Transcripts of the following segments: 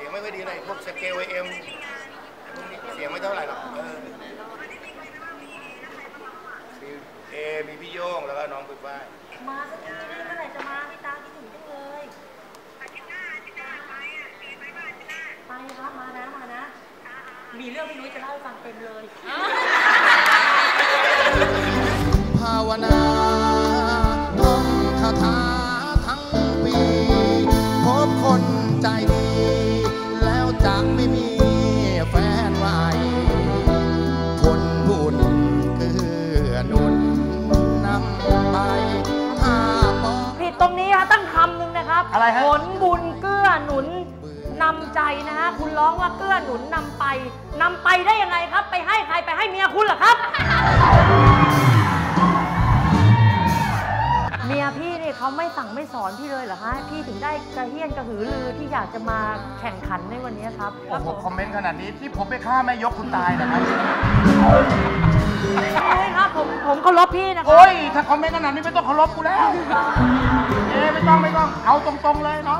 งไม่ค่อยดีเลยพวกสเกลเอ็มพวกนี้เสียงไม่เท่าไหร่หรอกมีพี่โย่งแล้วก็น้องปุ้ยฝ้ายมาสักทีได้เมื่อไหร่จะมาพี่ตาคิดถึงจังเลยไปครับมานะมีเรื่องพี่นุ้ยจะเล่าให้ฟังเต็มเลยภาวนาท่องคาถาทั้งปีพบคนใจดีแล้วจะไม่มีแฟนใหม่คนบุญคือหนุนนำไปถ้าผิดตรงนี้ฮะตั้งคำหนึ่งนะครับอะไรฮะผลบุญเกื้อหนุนนำใจนะฮะคุณร้องว่าเกื้อหนุนนำไปได้ยังไงครับไปให้ใครไปให้เมียคุณเหรอครับเมียพี่นี่เขาไม่สั่งไม่สอนพี่เลยเหรอฮะพี่ถึงได้กระเฮี้ยนกระหือรือที่อยากจะมาแข่งขันในวันนี้ครับโอ้โหคอมเมนต์ขนาดนี้ที่ผมไปฆ่าแม่ยกคุณตายนะครับโอ้ยครับผมเคารพพี่นะครับโอ้ยถ้าคอมเมนต์ขนาดนี้ไม่ต้องเคารพกูแล้วไม่ต้องเอาตรงๆเลยน้อง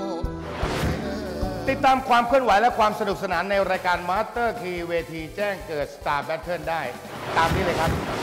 ติดตามความเคลื่อนไหวและความสนุกสนานในรายการ Master Key เวทีแจ้งเกิด Star Battle ได้ตามนี้เลยครับ